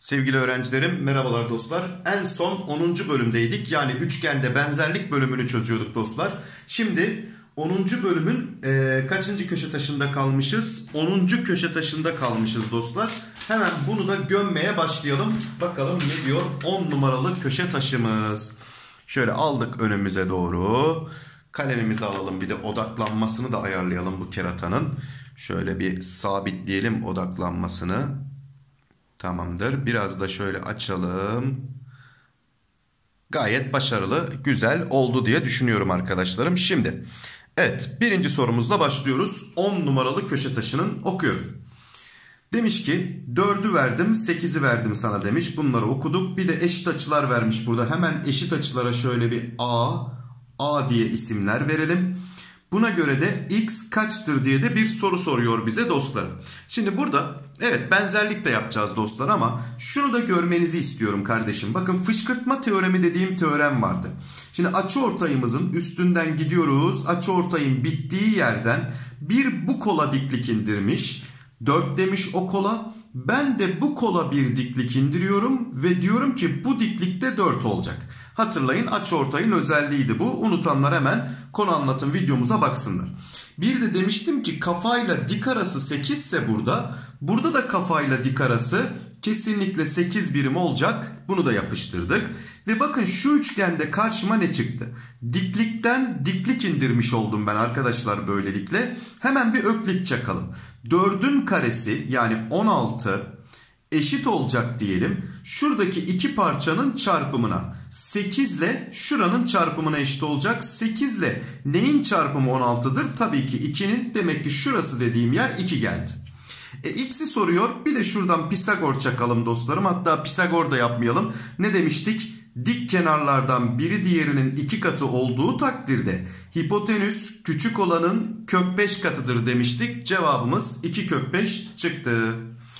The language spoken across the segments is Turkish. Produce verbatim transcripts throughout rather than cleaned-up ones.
Sevgili öğrencilerim, merhabalar dostlar. En son onuncu bölümdeydik. Yani üçgende benzerlik bölümünü çözüyorduk dostlar. Şimdi onuncu bölümün e, kaçıncı köşe taşında kalmışız? onuncu köşe taşında kalmışız dostlar. Hemen bunu da gömmeye başlayalım. Bakalım ne diyor on numaralı köşe taşımız. Şöyle aldık önümüze doğru. Kalemimizi alalım, bir de odaklanmasını da ayarlayalım bu keratanın. Şöyle bir sabitleyelim odaklanmasını. Tamamdır. Biraz da şöyle açalım. Gayet başarılı, güzel oldu diye düşünüyorum arkadaşlarım. Şimdi evet, birinci sorumuzla başlıyoruz. on numaralı köşe taşının okuyorum. Demiş ki dördü verdim, sekizi verdim sana demiş. Bunları okuduk. Bir de eşit açılar vermiş burada. Hemen eşit açılara şöyle bir A, A diye isimler verelim. Buna göre de x kaçtır diye de bir soru soruyor bize dostlarım. Şimdi burada evet benzerlik de yapacağız dostlar ama şunu da görmenizi istiyorum kardeşim. Bakın fışkırtma teoremi dediğim teorem vardı. Şimdi açıortayımızın üstünden gidiyoruz. Açıortayın bittiği yerden bir bu kola diklik indirmiş. dört demiş o kola. Ben de bu kola bir diklik indiriyorum ve diyorum ki bu diklikte dört olacak. Hatırlayın, açıortayın özelliğiydi bu. Unutanlar hemen konu anlatım videomuza baksınlar. Bir de demiştim ki kafayla dik arası sekiz ise burada. Burada da kafayla dik arası kesinlikle sekiz birim olacak. Bunu da yapıştırdık. Ve bakın şu üçgende karşıma ne çıktı? Diklikten diklik indirmiş oldum ben arkadaşlar böylelikle. Hemen bir öklit çakalım. dördün karesi yani on altı eşit olacak diyelim. Şuradaki iki parçanın çarpımına. sekiz ile şuranın çarpımına eşit olacak. sekiz ile neyin çarpımı on altıdır? Tabii ki ikinin. Demek ki şurası dediğim yer iki geldi. E, x'i soruyor. Bir de şuradan Pisagor çakalım dostlarım. Hatta Pisagor da yapmayalım. Ne demiştik? Dik kenarlardan biri diğerinin iki katı olduğu takdirde hipotenüs küçük olanın kök beş katıdır demiştik. Cevabımız iki kök beş çıktı.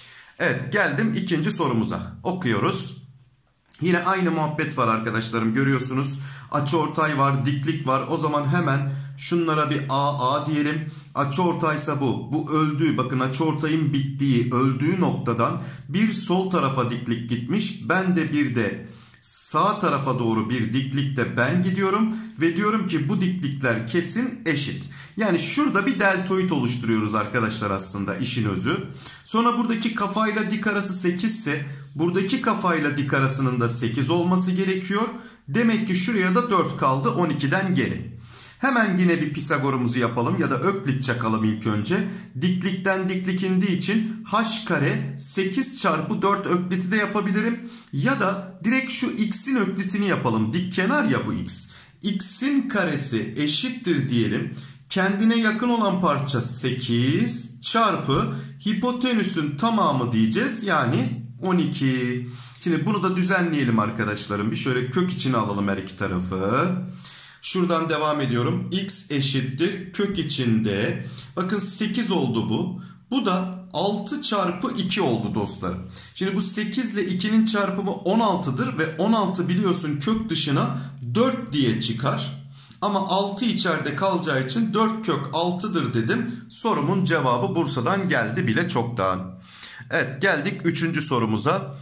Evet, geldim ikinci sorumuza. Okuyoruz. Yine aynı muhabbet var arkadaşlarım, görüyorsunuz. Açıortay var, diklik var. O zaman hemen şunlara bir A A diyelim. Açıortaysa bu. Bu öldüğü, bakın açıortayın bittiği, öldüğü noktadan bir sol tarafa diklik gitmiş. Ben de bir de sağ tarafa doğru bir diklikte ben gidiyorum. Ve diyorum ki bu diklikler kesin eşit. Yani şurada bir deltoid oluşturuyoruz arkadaşlar aslında işin özü. Sonra buradaki kafayla dik arası sekiz ise buradaki kafayla dik arasının da sekiz olması gerekiyor. Demek ki şuraya da dört kaldı on ikiden geri. Hemen yine bir Pisagor'umuzu yapalım ya da öklit çakalım ilk önce. Diklikten diklik indiği için h kare sekiz çarpı dört ökliti de yapabilirim. Ya da direkt şu x'in öklitini yapalım. Dik kenar ya bu x. X'in karesi eşittir diyelim. Kendine yakın olan parça sekiz çarpı hipotenüsün tamamı diyeceğiz. Yani on iki. Şimdi bunu da düzenleyelim arkadaşlarım. Bir şöyle kök içine alalım her iki tarafı. Şuradan devam ediyorum. X eşittir kök içinde. Bakın sekiz oldu bu. Bu da altı çarpı iki oldu dostlarım. Şimdi bu sekiz ile ikinin çarpımı on altıdır. Ve on altı biliyorsun kök dışına dört diye çıkar. Ama altı içeride kalacağı için dört kök altıdır dedim. Sorumun cevabı Bursa'dan geldi bile çoktan. Evet, geldik üçüncü sorumuza.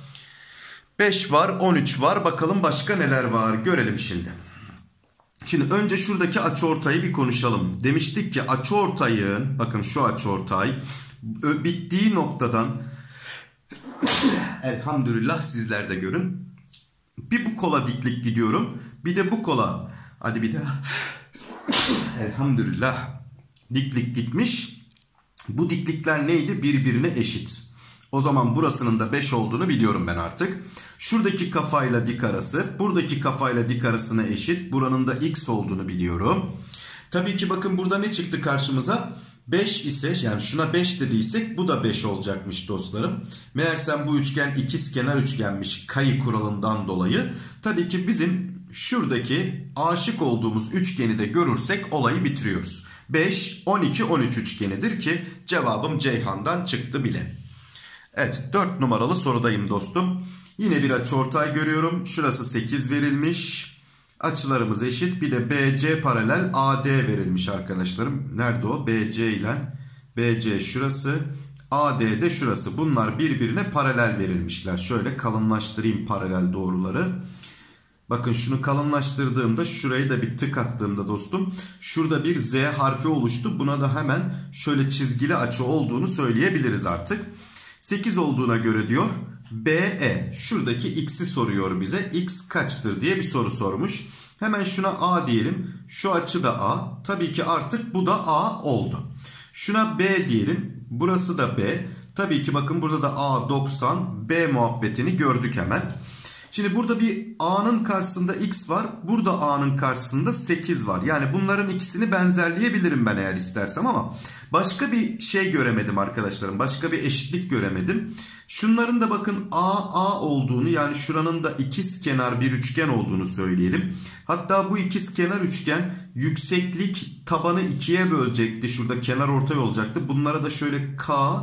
beş var, on üç var. Bakalım başka neler var görelim şimdi. Şimdi önce şuradaki açıortayı bir konuşalım. Demiştik ki açıortayın, bakın şu açıortay bittiği noktadan elhamdülillah sizler de görün. Bir bu kola diklik gidiyorum. Bir de bu kola. Hadi bir daha. Elhamdülillah. Diklik gitmiş. Bu diklikler neydi? Birbirine eşit. O zaman burasının da beş olduğunu biliyorum ben artık. Şuradaki kafayla dik arası, buradaki kafayla dik arasına eşit. Buranın da x olduğunu biliyorum. Tabii ki bakın burada ne çıktı karşımıza? beş ise, yani şuna beş dediysek bu da beş olacakmış dostlarım. Meğersem bu üçgen ikizkenar üçgenmiş kayı kuralından dolayı. Tabii ki bizim şuradaki aşık olduğumuz üçgeni de görürsek olayı bitiriyoruz. beş, on iki, on üç üçgenidir ki cevabım Ceyhan'dan çıktı bile. Evet, dört numaralı sorudayım dostum. Yine bir açıortay görüyorum. Şurası sekiz verilmiş. Açılarımız eşit. Bir de B C paralel A D verilmiş arkadaşlarım. Nerede o? B C ile B C şurası. A D de şurası. Bunlar birbirine paralel verilmişler. Şöyle kalınlaştırayım paralel doğruları. Bakın şunu kalınlaştırdığımda, şurayı da bir tık attığımda dostum, şurada bir Z harfi oluştu. Buna da hemen şöyle çizgili açı olduğunu söyleyebiliriz artık. sekiz olduğuna göre diyor B E, şuradaki x'i soruyor bize. X kaçtır diye bir soru sormuş. Hemen şuna A diyelim. Şu açı da A. Tabii ki artık bu da A oldu. Şuna B diyelim. Burası da B. Tabii ki bakın burada da A doksan. B muhabbetini gördük hemen. Şimdi burada bir A'nın karşısında X var. Burada A'nın karşısında sekiz var. Yani bunların ikisini benzerleyebilirim ben eğer istersem, ama başka bir şey göremedim arkadaşlarım. Başka bir eşitlik göremedim. Şunların da bakın A A olduğunu, yani şuranın da ikizkenar bir üçgen olduğunu söyleyelim. Hatta bu ikizkenar üçgen yükseklik tabanı ikiye bölecekti. Şurada kenar ortay olacaktı. Bunlara da şöyle K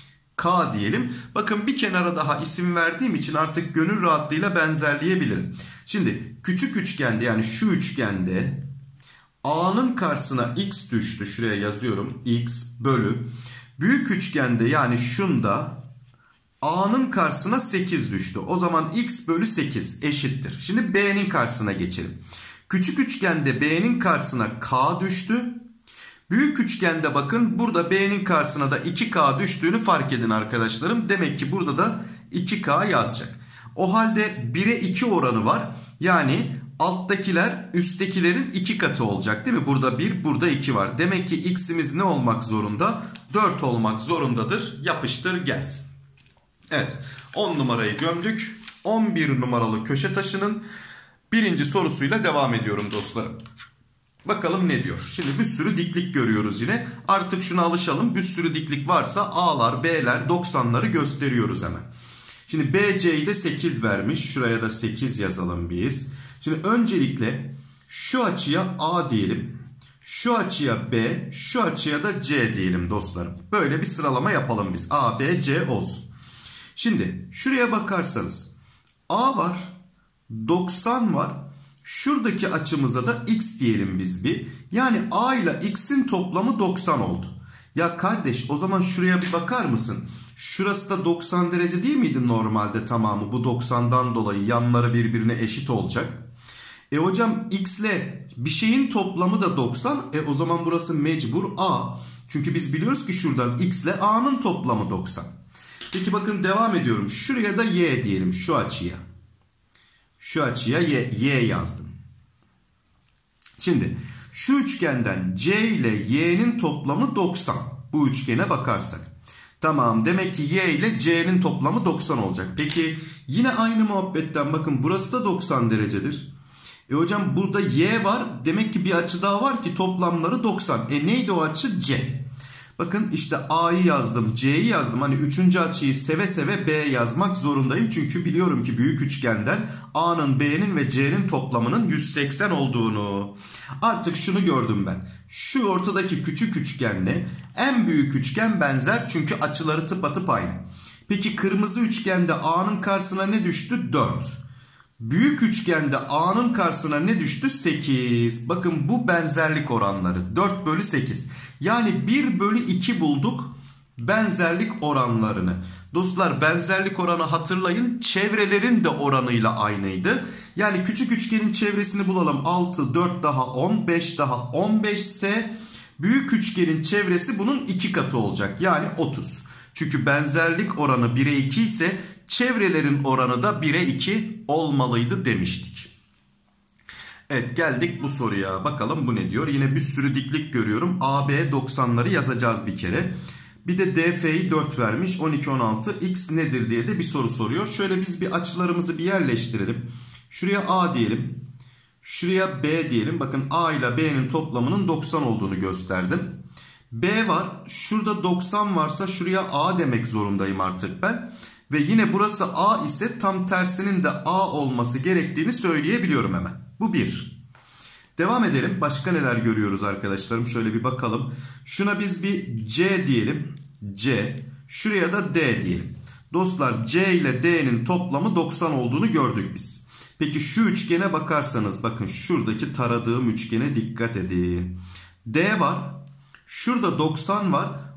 K diyelim. Bakın bir kenara daha isim verdiğim için artık gönül rahatlığıyla benzerleyebilirim. Şimdi küçük üçgende, yani şu üçgende A'nın karşısına X düştü. Şuraya yazıyorum. X bölü. Büyük üçgende, yani şunda A'nın karşısına sekiz düştü. O zaman X bölü sekiz eşittir. Şimdi B'nin karşısına geçelim. Küçük üçgende B'nin karşısına K düştü. Büyük üçgende bakın burada B'nin karşısına da iki K düştüğünü fark edin arkadaşlarım. Demek ki burada da iki K yazacak. O halde bire iki oranı var. Yani alttakiler üsttekilerin iki katı olacak değil mi? Burada bir, burada iki var. Demek ki x'imiz ne olmak zorunda? dört olmak zorundadır. Yapıştır gelsin. Evet, on numarayı gömdük. on bir numaralı köşe taşının birinci sorusuyla devam ediyorum dostlarım. Bakalım ne diyor? Şimdi bir sürü diklik görüyoruz yine. Artık şuna alışalım. Bir sürü diklik varsa A'lar, B'ler, doksanları gösteriyoruz hemen. Şimdi B C'yi de sekiz vermiş. Şuraya da sekiz yazalım biz. Şimdi öncelikle şu açıya A diyelim. Şu açıya B, şu açıya da C diyelim dostlarım. Böyle bir sıralama yapalım biz. A, B, C olsun. Şimdi şuraya bakarsanız A var, doksan var. Şuradaki açımıza da X diyelim biz bir. Yani A ile X'in toplamı doksan oldu. Ya kardeş, o zaman şuraya bir bakar mısın? Şurası da doksan derece değil miydi normalde tamamı? Bu doksandan dolayı yanları birbirine eşit olacak. E hocam X ile bir şeyin toplamı da doksan. E o zaman burası mecbur A. Çünkü biz biliyoruz ki şuradan X ile A'nın toplamı doksan. Peki bakın devam ediyorum. Şuraya da Y diyelim, şu açıya. Şu açıya Y, Y yazdım. Şimdi şu üçgenden C ile Y'nin toplamı doksan. Bu üçgene bakarsak. Tamam, demek ki Y ile C'nin toplamı doksan olacak. Peki yine aynı muhabbetten bakın, burası da doksan derecedir. E hocam burada Y var. Demek ki bir açı daha var ki toplamları doksan. E neydi o açı? C. Bakın işte A'yı yazdım, C'yi yazdım. Hani üçüncü açıyı seve seve B yazmak zorundayım. Çünkü biliyorum ki büyük üçgenden A'nın, B'nin ve C'nin toplamının yüz seksen olduğunu. Artık şunu gördüm ben. Şu ortadaki küçük üçgenle en büyük üçgen benzer. Çünkü açıları tıpatıp aynı. Peki kırmızı üçgende A'nın karşısına ne düştü? dört. Büyük üçgende A'nın karşısına ne düştü? sekiz. Bakın bu benzerlik oranları. dört bölü sekiz. Yani bir bölü iki bulduk benzerlik oranlarını. Dostlar, benzerlik oranı hatırlayın. Çevrelerin de oranıyla aynıydı. Yani küçük üçgenin çevresini bulalım. altı, dört daha on, beş daha on beş ise büyük üçgenin çevresi bunun iki katı olacak. Yani otuz. Çünkü benzerlik oranı bire iki ise çevrelerin oranı da bire iki olmalıydı demiştik. Evet, geldik bu soruya. Bakalım bu ne diyor? Yine bir sürü diklik görüyorum. A B doksanları yazacağız bir kere. Bir de D F'yi dört vermiş. on iki, on altı. X nedir diye de bir soru soruyor. Şöyle biz bir açılarımızı bir yerleştirelim. Şuraya A diyelim. Şuraya B diyelim. Bakın A ile B'nin toplamının doksan olduğunu gösterdim. B var. Şurada doksan varsa şuraya A demek zorundayım artık ben. Ve yine burası A ise tam tersinin de A olması gerektiğini söyleyebiliyorum hemen. Bu bir. Devam edelim. Başka neler görüyoruz arkadaşlarım? Şöyle bir bakalım. Şuna biz bir C diyelim. C. Şuraya da D diyelim. Dostlar, C ile D'nin toplamı doksan olduğunu gördük biz. Peki şu üçgene bakarsanız bakın, şuradaki taradığım üçgene dikkat edin. D var. Şurada doksan var.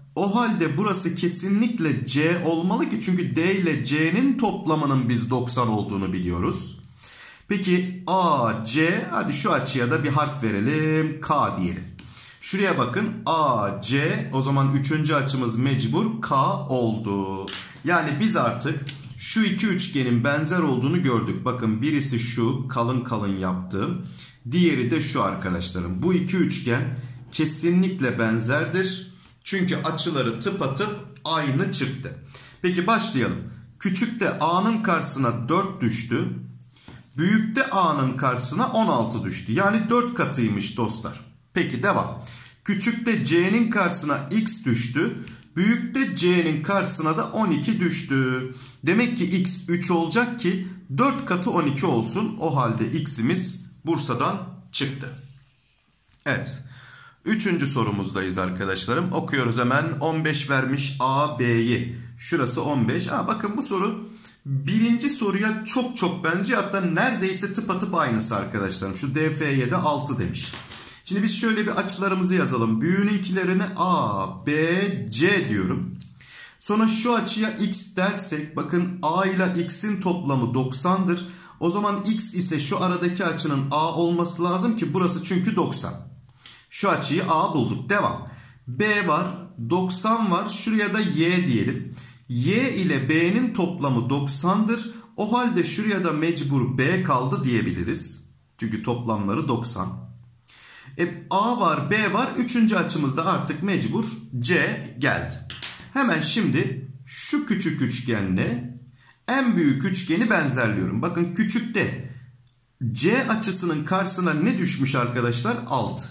O halde burası kesinlikle C olmalı ki çünkü D ile C'nin toplamının biz doksan olduğunu biliyoruz. Peki A, C, hadi şu açıya da bir harf verelim, K diyelim. Şuraya bakın, A, C, o zaman üçüncü açımız mecbur K oldu. Yani biz artık şu iki üçgenin benzer olduğunu gördük. Bakın birisi şu kalın kalın yaptığım, diğeri de şu arkadaşlarım. Bu iki üçgen kesinlikle benzerdir. Çünkü açıları tıpatıp aynı çıktı. Peki başlayalım. Küçükte A'nın karşısına dört düştü. Büyükte A'nın karşısına on altı düştü. Yani dört katıymış dostlar. Peki devam. Küçükte C'nin karşısına X düştü. Büyükte C'nin karşısına da on iki düştü. Demek ki X üç olacak ki dört katı on iki olsun. O halde X'imiz Bursa'dan çıktı. Evet. Üçüncü sorumuzdayız arkadaşlarım. Okuyoruz hemen. on beş vermiş A, B'yi. Şurası on beş. Aa, bakın bu soru birinci soruya çok çok benziyor. Hatta neredeyse tıpatıp aynısı arkadaşlarım. Şu D F Y'de altı demiş. Şimdi biz şöyle bir açılarımızı yazalım. Büyüğününkilerine A, B, C diyorum. Sonra şu açıya X dersek bakın A ile X'in toplamı doksandır. O zaman X ise şu aradaki açının A olması lazım ki burası çünkü doksan. Şu açıyı A bulduk. Devam. B var. doksan var. Şuraya da Y diyelim. Y ile B'nin toplamı doksandır. O halde şuraya da mecbur B kaldı diyebiliriz. Çünkü toplamları doksan. E, A var, B var. Üçüncü açımızda artık mecbur C geldi. Hemen şimdi şu küçük üçgenle en büyük üçgeni benzerliyorum. Bakın küçükte C açısının karşısına ne düşmüş arkadaşlar? altı.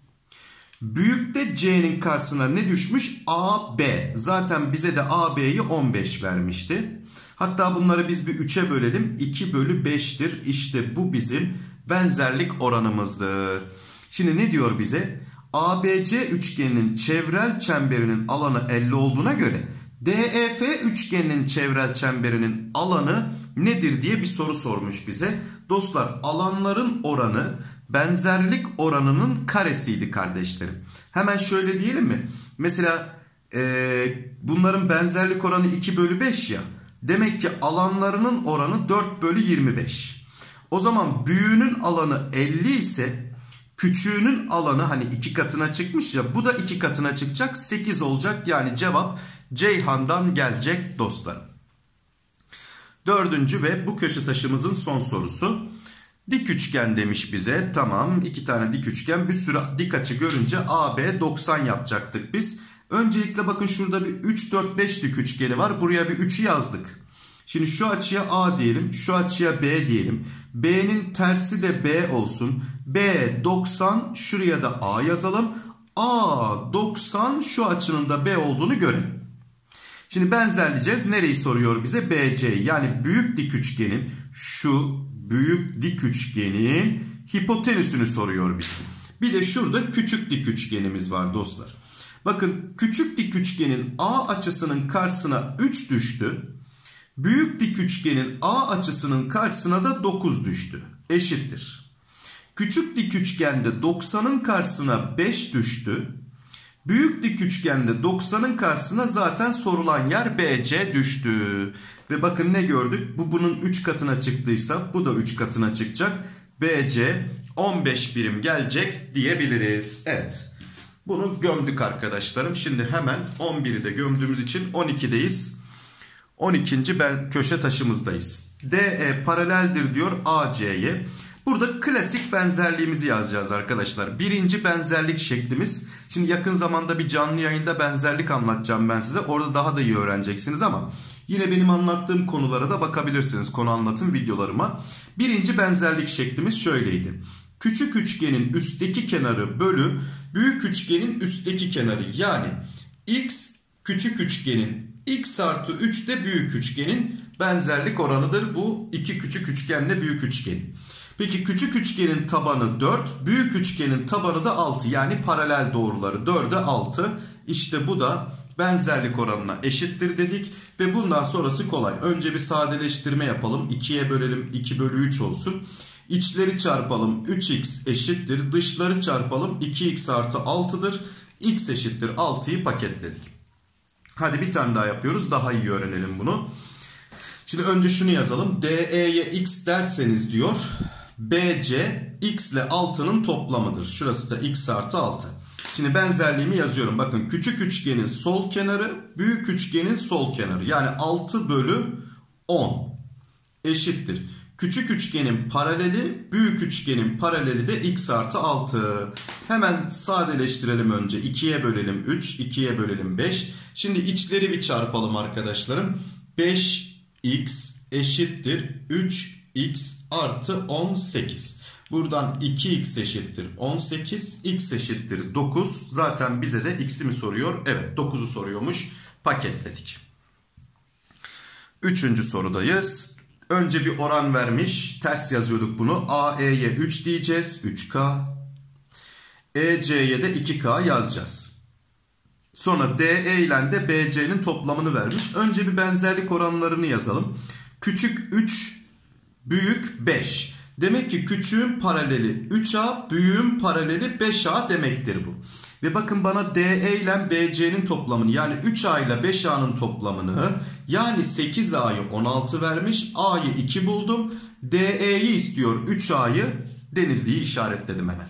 Büyükte C'nin karşısına ne düşmüş? A, B. Zaten bize de A, B'yi on beş vermişti. Hatta bunları biz bir üçe bölelim. iki bölü beş'tir. İşte bu bizim benzerlik oranımızdır. Şimdi ne diyor bize? A B C üçgeninin çevrel çemberinin alanı elli olduğuna göre D E F üçgeninin çevrel çemberinin alanı nedir diye bir soru sormuş bize. Dostlar, alanların oranı benzerlik oranının karesiydi kardeşlerim. Hemen şöyle diyelim mi? Mesela e, bunların benzerlik oranı iki bölü beş ya. Demek ki alanlarının oranı dört bölü yirmi beş. O zaman büyüğünün alanı elli ise küçüğünün alanı hani iki katına çıkmış ya, bu da iki katına çıkacak, sekiz olacak. Yani cevap Ceyhan'dan gelecek dostlarım. Dördüncü ve bu köşe taşımızın son sorusu. Dik üçgen demiş bize. Tamam, iki tane dik üçgen, bir sürü dik açı görünce A B doksan yapacaktık biz. Öncelikle bakın şurada bir üç dört beş dik üçgeni var. Buraya bir üçü yazdık. Şimdi şu açıya A diyelim, şu açıya B diyelim. B'nin tersi de B olsun. B doksan, şuraya da A yazalım. A doksan, şu açının da B olduğunu görelim. Şimdi benzerleyeceğiz. Nereyi soruyor bize? B C, yani büyük dik üçgenin, şu büyük dik üçgenin hipotenüsünü soruyor bize. Bir de şurada küçük dik üçgenimiz var dostlar. Bakın küçük dik üçgenin A açısının karşısına üç düştü. Büyük dik üçgenin A açısının karşısına da dokuz düştü. Eşittir. Küçük dik üçgende doksanın karşısına beş düştü. Büyük dik üçgende doksanın karşısına zaten sorulan yer B C düştü. Ve bakın ne gördük? Bu bunun üç katına çıktıysa bu da üç katına çıkacak. B C on beş birim gelecek diyebiliriz. Evet. Bunu gömdük arkadaşlarım. Şimdi hemen on biri de gömdüğümüz için on ikideyiz. on ikinci ben köşe taşımızdayız. D E paraleldir diyor A C'ye. Burada klasik benzerliğimizi yazacağız arkadaşlar. Birinci benzerlik şeklimiz. Şimdi yakın zamanda bir canlı yayında benzerlik anlatacağım ben size. Orada daha da iyi öğreneceksiniz ama yine benim anlattığım konulara da bakabilirsiniz. Konu anlatım videolarıma. Birinci benzerlik şeklimiz şöyleydi. Küçük üçgenin üstteki kenarı bölü büyük üçgenin üstteki kenarı. Yani X küçük üçgenin X artı üç de büyük üçgenin benzerlik oranıdır. Bu iki küçük üçgenle büyük üçgenin. Peki küçük üçgenin tabanı dört, büyük üçgenin tabanı da altı. Yani paralel doğruları dörde altı. İşte bu da benzerlik oranına eşittir dedik. Ve bundan sonrası kolay. Önce bir sadeleştirme yapalım. ikiye bölelim, iki bölü üç olsun. İçleri çarpalım, üç x eşittir. Dışları çarpalım, iki x artı altıdır. X eşittir altıyı paketledik. Hadi bir tane daha yapıyoruz. Daha iyi öğrenelim bunu. Şimdi önce şunu yazalım. D E'ye x derseniz diyor. B C x ile altının toplamıdır. Şurası da x artı altı. Şimdi benzerliğimi yazıyorum. Bakın küçük üçgenin sol kenarı büyük üçgenin sol kenarı. Yani altı bölü on eşittir. Küçük üçgenin paraleli büyük üçgenin paraleli de x artı altı. Hemen sadeleştirelim önce. ikiye bölelim üç, ikiye bölelim beş. Şimdi içleri bir çarpalım arkadaşlarım. beş x eşittir üç x artı on sekiz. Buradan iki x eşittir on sekiz. X eşittir dokuz. Zaten bize de x'i mi soruyor? Evet, dokuzu soruyormuş. Paketledik. Üçüncü sorudayız. Önce bir oran vermiş. Ters yazıyorduk bunu. A E'ye üç diyeceğiz. üç K. E C'ye de iki K yazacağız. Sonra D E ile de B C'nin toplamını vermiş. Önce bir benzerlik oranlarını yazalım. Küçük üç, büyük beş. Demek ki küçüğün paraleli üç A, büyüğün paraleli beş A demektir bu. Ve bakın bana D E ile B C'nin toplamını, yani üç A ile beş A'nın toplamını, yani sekiz A'yı on altı vermiş. A'yı iki buldum. D E'yi istiyor, üç A'yı. Denizli'yi işaretledim hemen.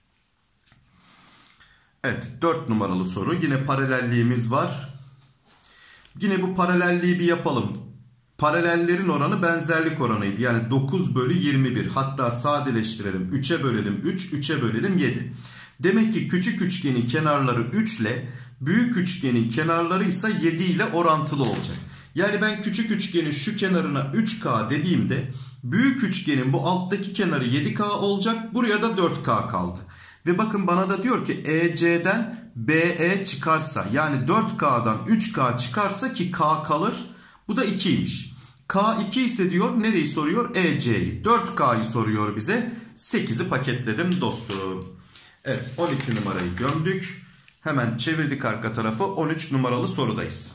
Evet, dört numaralı soru. Yine paralelliğimiz var. Yine bu paralelliği bir yapalım. Paralellerin oranı benzerlik oranıydı. Yani dokuz bölü yirmi bir. Hatta sadeleştirelim. üçe bölelim üç, üçe bölelim yedi. Demek ki küçük üçgenin kenarları üç ile büyük üçgenin kenarları ise yedi ile orantılı olacak. Yani ben küçük üçgenin şu kenarına üç K dediğimde büyük üçgenin bu alttaki kenarı yedi K olacak. Buraya da dört K kaldı. Ve bakın bana da diyor ki E C'den B E çıkarsa, yani dört K'dan üç K çıkarsa, ki K kalır. Bu da ikiymiş. K iki ise diyor, nereyi soruyor? E C'yi. dört K'yı soruyor bize. sekizi paketledim dostum. Evet, on iki numarayı gömdük. Hemen çevirdik arka tarafı. on üç numaralı sorudayız.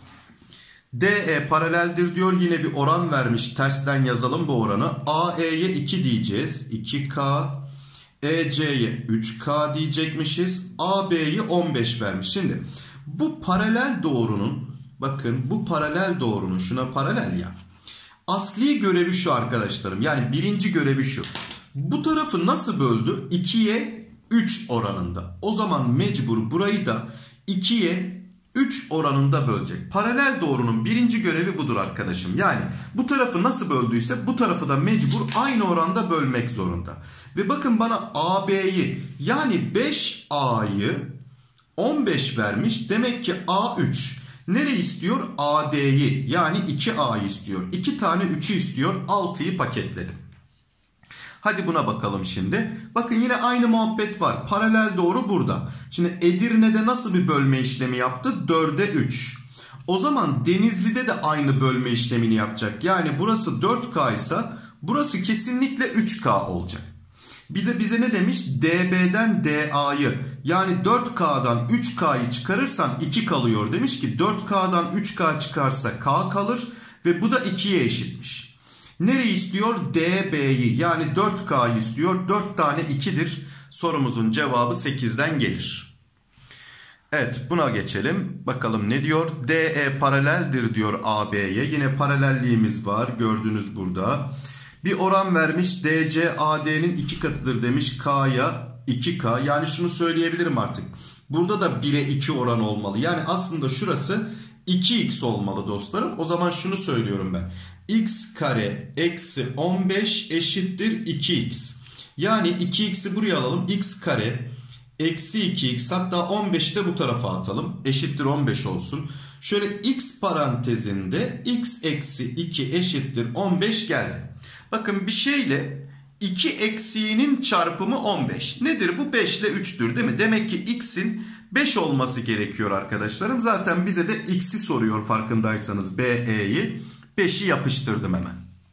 D E paraleldir diyor. Yine bir oran vermiş. Tersten yazalım bu oranı. A E'ye iki diyeceğiz. iki K. E C'ye üç K diyecekmişiz. A B'yi on beş vermiş. Şimdi bu paralel doğrunun, bakın bu paralel doğrunun, şuna paralel ya, asli görevi şu arkadaşlarım. Yani birinci görevi şu. Bu tarafı nasıl böldü? ikiye üç oranında. O zaman mecbur burayı da ikiye üç oranında bölecek. Paralel doğrunun birinci görevi budur arkadaşım. Yani bu tarafı nasıl böldüyse bu tarafı da mecbur aynı oranda bölmek zorunda. Ve bakın bana A B'yi, yani beş A'yı on beş vermiş. Demek ki A üç. Nereyi istiyor? A D'yi, yani iki A'yı istiyor. iki tane üçü istiyor. altıyı paketledim. Hadi buna bakalım şimdi. Bakın yine aynı muhabbet var. Paralel doğru burada. Şimdi Edirne'de nasıl bir bölme işlemi yaptı? dörde üç. O zaman Denizli'de de aynı bölme işlemini yapacak. Yani burası dört K ise burası kesinlikle üç K olacak. Bir de bize ne demiş? D B'den D A'yı, yani dört K'dan üç K'yı çıkarırsan iki kalıyor. Demiş ki dört K'dan üç K çıkarsa K kalır ve bu da ikiye eşitmiş. Nereyi istiyor? D B'yi, yani dört K'yı istiyor. dört tane ikidir. Sorumuzun cevabı sekizden gelir. Evet, buna geçelim. Bakalım ne diyor? D E paraleldir diyor A B'ye. Yine paralelliğimiz var. Gördünüz burada. Bir oran vermiş. D C A D'nin iki katıdır demiş. K'ya iki K. Yani şunu söyleyebilirim artık. Burada da bire iki oran olmalı. Yani aslında şurası iki x olmalı dostlarım. O zaman şunu söylüyorum ben. X kare eksi on beş eşittir iki x. Yani iki x'i buraya alalım. X kare eksi iki x, hatta on beşi de bu tarafa atalım. Eşittir on beş olsun. Şöyle x parantezinde x eksi iki eşittir on beş geldi. Bakın bir şeyle iki eksiğinin çarpımı on beş. Nedir bu? beş ile üç'tür değil mi? Demek ki x'in beş olması gerekiyor arkadaşlarım. Zaten bize de x'i soruyor farkındaysanız, B E'yi. beşi yapıştırdım hemen.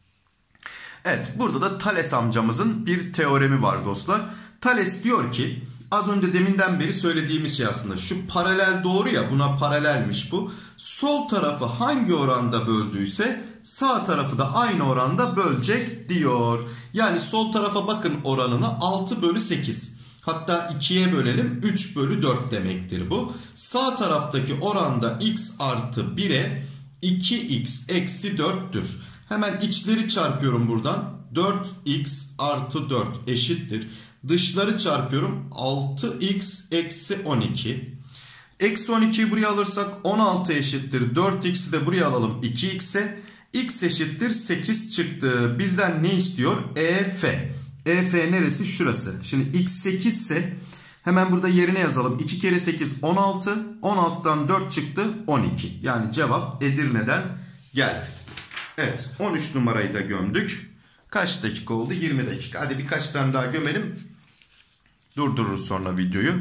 Evet, burada da Thales amcamızın bir teoremi var dostlar. Thales diyor ki, az önce deminden beri söylediğimiz şey aslında. Şu paralel doğru ya, buna paralelmiş bu. Sol tarafı hangi oranda böldüyse sağ tarafı da aynı oranda bölecek diyor. Yani sol tarafa bakın oranına, altı bölü sekiz. Hatta ikiye bölelim. üç bölü dört demektir bu. Sağ taraftaki oranda x artı bire iki x eksi dörttür. Hemen içleri çarpıyorum buradan. dört x artı dört eşittir. Dışları çarpıyorum. altı x eksi on iki. Eksi on ikiyi buraya alırsak on altı eşittir. dört x'i de buraya alalım iki x'e. X eşittir sekiz çıktı. Bizden ne istiyor? E F. E F neresi? Şurası. Şimdi x sekiz ise hemen burada yerine yazalım. iki kere sekiz on altı. on altıdan dört çıktı on iki. Yani cevap Edirne'den geldi. Evet, on üç numarayı da gömdük. Kaç dakika oldu? yirmi dakika. Hadi birkaç tane daha gömelim. Durdururuz sonra videoyu.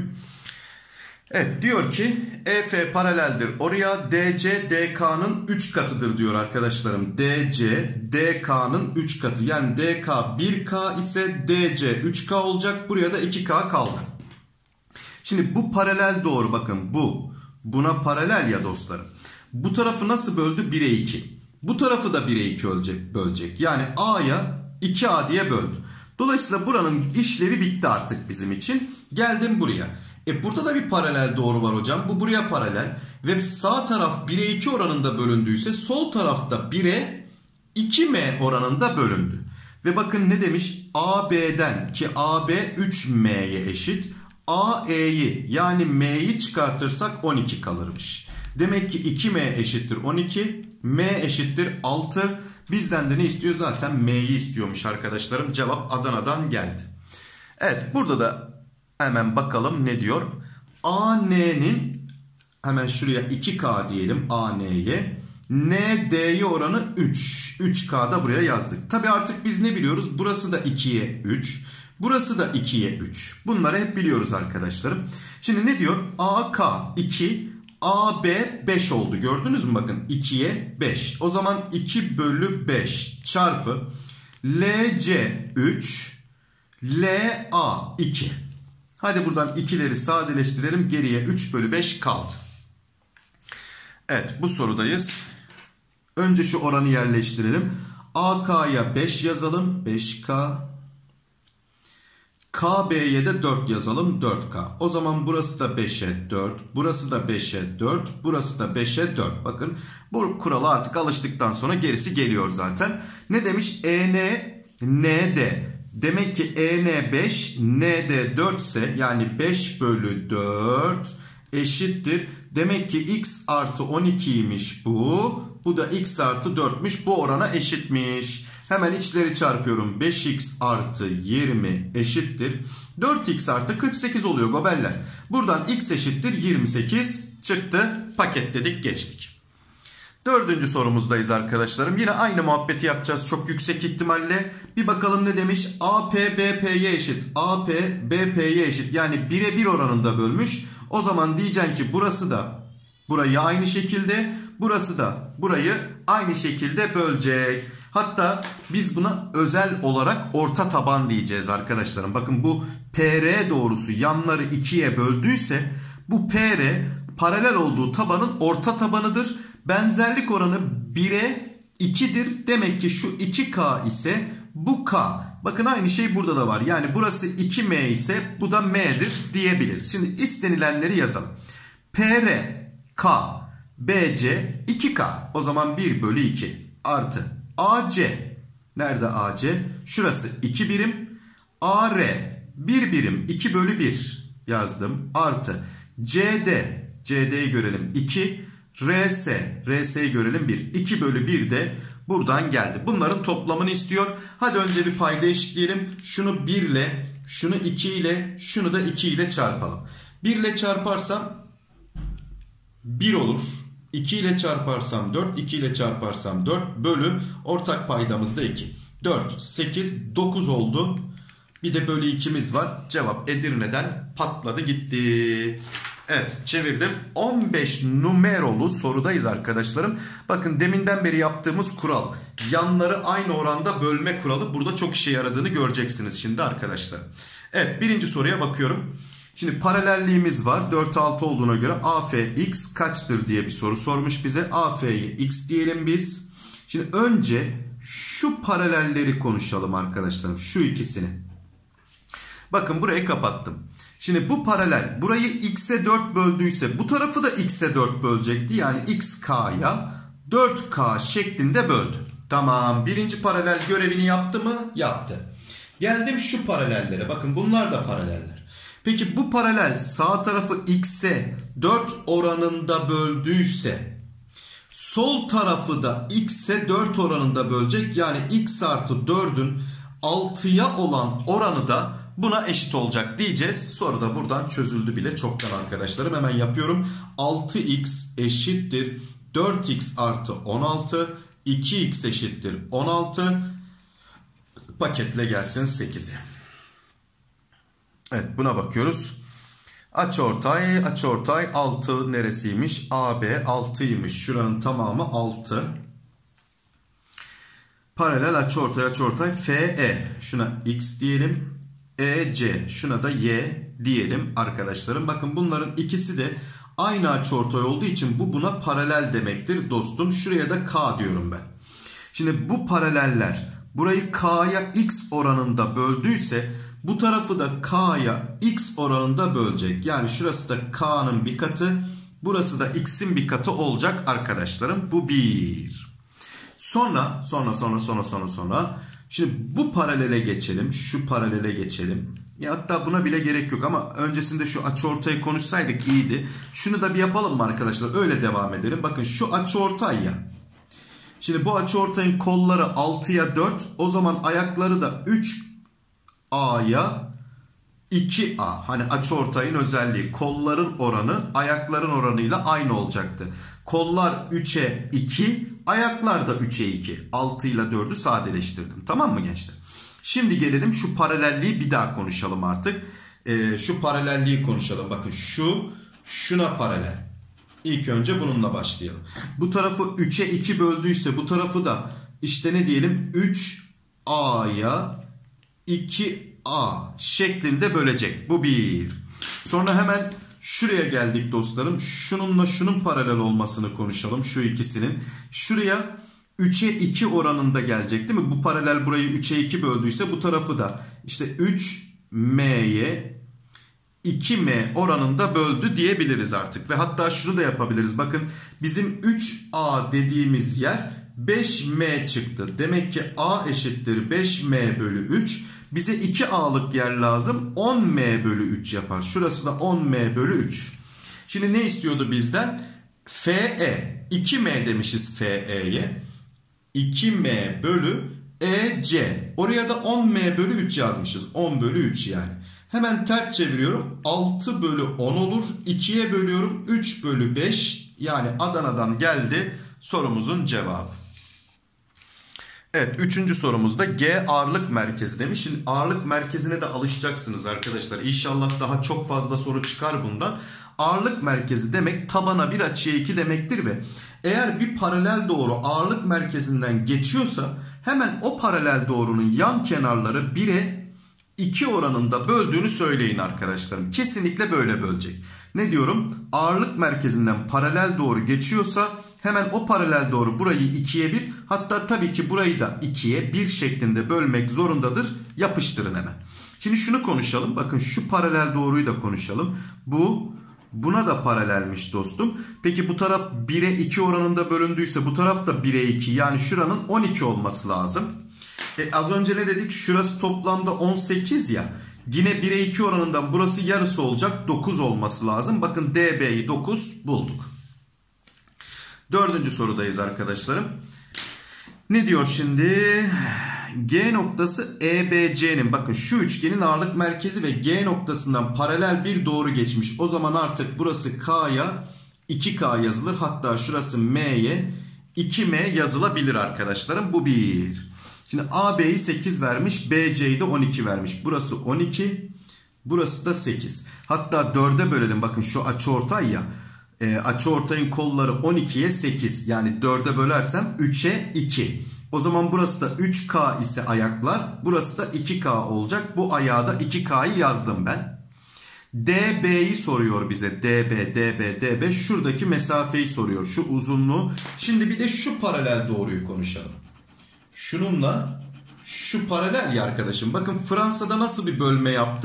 Evet, diyor ki E F paraleldir oraya, D C D K'nın üç katıdır diyor arkadaşlarım. D C D K'nın üç katı. Yani D K bir K ise D C üç K olacak. Buraya da iki K kaldı. Şimdi bu paralel doğru, bakın bu. Buna paralel ya dostlarım. Bu tarafı nasıl böldü? bire iki. Bu tarafı da bire iki bölecek, bölecek. Yani A'ya iki A diye böldü. Dolayısıyla buranın işlevi bitti artık bizim için. Geldim buraya. E burada da bir paralel doğru var hocam. Bu buraya paralel. Ve sağ taraf bire iki oranında bölündüyse sol tarafta bire iki M oranında bölündü. Ve bakın ne demiş? A B'den, ki A B üç M'ye eşit. A E'yi yani M'yi çıkartırsak on iki kalırmış. Demek ki iki M eşittir on iki. M eşittir altı. Bizden de ne istiyor? Zaten M'yi istiyormuş arkadaşlarım. Cevap Adana'dan geldi. Evet, burada da hemen bakalım ne diyor. A N'nin, hemen şuraya iki K diyelim A N'ye. N D'ye oranı üç. üç K'da buraya yazdık. Tabi artık biz ne biliyoruz? Burası da ikiye üç. Burası da ikiye üç. Bunları hep biliyoruz arkadaşlarım. Şimdi ne diyor? A K iki. A B beş oldu. Gördünüz mü? Bakın ikiye beş. O zaman iki bölü beş çarpı L C üç. L A iki. Hadi buradan ikileri sadeleştirelim. Geriye üç bölü beş kaldı. Evet, bu sorudayız. Önce şu oranı yerleştirelim. A K'ya beş yazalım. beş K. K B'ye de dört yazalım. dört K. O zaman burası da beşe dört. Burası da beşe dört. Burası da beşe dört. Bakın bu kurala artık alıştıktan sonra gerisi geliyor zaten. Ne demiş? E N N D. Demek ki E N beş, N D dört ise yani beş bölü dört eşittir. Demek ki x artı on ikiymiş bu. Bu da x artı dörtmüş. Bu orana eşitmiş. Hemen içleri çarpıyorum. beş x artı yirmi eşittir. dört x artı kırk sekiz oluyor gobeller. Buradan x eşittir yirmi sekiz çıktı. Paketledik, geçtik. Dördüncü sorumuzdayız arkadaşlarım. Yine aynı muhabbeti yapacağız çok yüksek ihtimalle. Bir bakalım ne demiş? A P B P'ye eşit. A P B P'ye eşit. Yani bire bir oranında bölmüş. O zaman diyeceksin ki burası da burayı aynı şekilde, burası da burayı aynı şekilde bölecek. Hatta biz buna özel olarak orta taban diyeceğiz arkadaşlarım. Bakın bu P R doğrusu yanları ikiye böldüyse bu P R paralel olduğu tabanın orta tabanıdır. Benzerlik oranı bire ikidir. Demek ki şu iki K ise bu K. Bakın aynı şey burada da var. Yani burası iki M ise bu da M'dir diyebiliriz. Şimdi istenilenleri yazalım. P R, K, B C iki K. O zaman bir bölü iki artı A C. Nerede A C? Şurası iki birim. A R bir birim, iki bölü bir yazdım. Artı C D. C D'yi görelim iki. R S. R S'yi görelim bir. iki bölü bir de buradan geldi. Bunların toplamını istiyor. Hadi önce bir payda eşitleyelim. Şunu bir ile, şunu iki ile, şunu da iki ile çarpalım. bir ile çarparsam bir olur. iki ile çarparsam dört, iki ile çarparsam dört bölü ortak paydamız da iki. dört, sekiz, dokuz oldu. Bir de bölü ikimiz var. Cevap Edirne'den patladı gitti. Evet, çevirdim. on beş numaralı sorudayız arkadaşlarım. Bakın deminden beri yaptığımız kural. Yanları aynı oranda bölme kuralı burada çok işe yaradığını göreceksiniz şimdi arkadaşlar. Evet, birinci soruya bakıyorum. Şimdi paralelliğimiz var. dört altı olduğuna göre A F x kaçtır diye bir soru sormuş bize. A F'ye x diyelim biz. Şimdi önce şu paralelleri konuşalım arkadaşlarım. Şu ikisini. Bakın burayı kapattım. Şimdi bu paralel burayı x'e dört böldüyse bu tarafı da x'e dört bölecekti. Yani x k'ya dört k şeklinde böldü. Tamam, birinci paralel görevini yaptı mı? Yaptı. Geldim şu paralellere. Bakın bunlar da paraleller. Peki bu paralel sağ tarafı x'e dört oranında böldüyse sol tarafı da x'e dört oranında bölecek. Yani x artı dördün altıya olan oranı da buna eşit olacak diyeceğiz. Soru da buradan çözüldü bile çoktan arkadaşlarım. Hemen yapıyorum. altı x eşittir dört x artı on altı. iki x eşittir on altı. Paketle gelsin sekizi. Evet, buna bakıyoruz. Açıortay, açıortay altı neresiymiş? A B altıymış. Şuranın tamamı altı. Paralel açıortay, açıortay F E. Şuna x diyelim. E C. Şuna da y diyelim arkadaşlarım. Bakın bunların ikisi de aynı açıortay olduğu için bu buna paralel demektir dostum. Şuraya da k diyorum ben. Şimdi bu paraleller burayı k'ya x oranında böldüyse bu tarafı da k'ya x oranında bölecek. Yani şurası da k'nın bir katı, burası da x'in bir katı olacak arkadaşlarım. Bu bir. Sonra sonra sonra sonra sonra sonra şimdi bu paralele geçelim. Şu paralele geçelim. Ya hatta buna bile gerek yok ama öncesinde şu açıortayı konuşsaydık iyiydi. Şunu da bir yapalım mı arkadaşlar? Öyle devam edelim. Bakın şu açıortay ya. Şimdi bu açıortayın kolları altıya dört. O zaman ayakları da üç A'ya iki A. Hani açıortayın özelliği kolların oranı ayakların oranıyla aynı olacaktı. Kollar üçe iki, ayaklar da üçe iki. altı ile dördü sadeleştirdim. Tamam mı gençler? Şimdi gelelim şu paralelliği bir daha konuşalım artık. Ee, şu paralelliği konuşalım. Bakın şu şuna paralel. İlk önce bununla başlayalım. Bu tarafı üçe iki böldüyse bu tarafı da işte ne diyelim üç A'ya iki A şeklinde bölecek. Bu bir. Sonra hemen şuraya geldik dostlarım. Şununla şunun paralel olmasını konuşalım. Şu ikisinin. Şuraya üçe iki oranında gelecek değil mi? Bu paralel burayı üçe iki böldüyse bu tarafı da işte üç M'ye iki M oranında böldü diyebiliriz artık. Ve hatta şunu da yapabiliriz. Bakın bizim üç A dediğimiz yer beş M çıktı. Demek ki A eşittir beş M bölü üç. Bize iki A'lık yer lazım. on M bölü üç yapar. Şurası da on M bölü üç. Şimdi ne istiyordu bizden? F E. iki M demişiz F E'ye. iki M bölü E C. Oraya da on M bölü üç yazmışız. on bölü üç yani. Hemen ters çeviriyorum. altı bölü on olur. ikiye bölüyorum. üç bölü beş. Yani Adana'dan geldi sorumuzun cevabı. Evet, üçüncü sorumuzda G ağırlık merkezi demiş. Şimdi ağırlık merkezine de alışacaksınız arkadaşlar. İnşallah daha çok fazla soru çıkar bundan. Ağırlık merkezi demek tabana bir açıya iki demektir ve eğer bir paralel doğru ağırlık merkezinden geçiyorsa hemen o paralel doğrunun yan kenarları bire iki oranında böldüğünü söyleyin arkadaşlarım. Kesinlikle böyle bölecek. Ne diyorum? Ağırlık merkezinden paralel doğru geçiyorsa hemen o paralel doğru burayı ikiye bir, hatta tabii ki burayı da ikiye bir şeklinde bölmek zorundadır. Yapıştırın hemen. Şimdi şunu konuşalım. Bakın şu paralel doğruyu da konuşalım. Bu buna da paralelmiş dostum. Peki bu taraf bire iki oranında bölündüyse bu taraf da bire iki, yani şuranın on iki olması lazım. E az önce ne dedik? Şurası toplamda on sekiz ya. Yine bire iki oranından burası yarısı olacak. dokuz olması lazım. Bakın D B'yi dokuz bulduk. Dördüncü sorudayız arkadaşlarım. Ne diyor şimdi? G noktası E B C'nin, bakın şu üçgenin ağırlık merkezi ve G noktasından paralel bir doğru geçmiş. O zaman artık burası K'ya iki K yazılır. Hatta şurası M'ye iki M yazılabilir arkadaşlarım. Bu bir. Şimdi A B'yi sekiz vermiş. B C'yi de on iki vermiş. Burası on iki. Burası da sekiz. Hatta dörde bölelim. Bakın şu açıortay ya. E, açıortayın kolları on ikiye sekiz. Yani dörde bölersem üçe iki. O zaman burası da üç K ise ayaklar. Burası da iki K olacak. Bu ayağa da iki K'yı yazdım ben. D B'yi soruyor bize. D B, D B, D B. Şuradaki mesafeyi soruyor. Şu uzunluğu. Şimdi bir de şu paralel doğruyu konuşalım. Şununla şu paralel ya arkadaşım. Bakın Fransa'da nasıl bir bölme yaptı?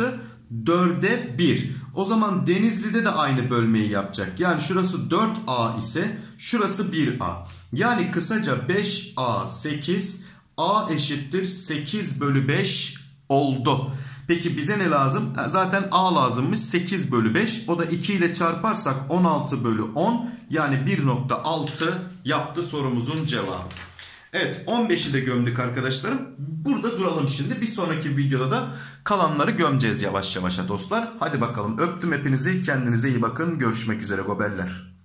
dörde bir. O zaman Denizli'de de aynı bölmeyi yapacak. Yani şurası dört A ise şurası bir A. Yani kısaca beş A sekiz, A eşittir sekiz bölü beş oldu. Peki bize ne lazım? Zaten A lazımmış, sekiz bölü beş. O da iki ile çarparsak on altı bölü on. Yani bir nokta altı yaptı sorumuzun cevabı. Evet, on beşi de gömdük arkadaşlarım. Burada duralım şimdi. Bir sonraki videoda da kalanları gömeceğiz yavaş yavaş dostlar. Hadi bakalım, öptüm hepinizi. Kendinize iyi bakın. Görüşmek üzere gobeller.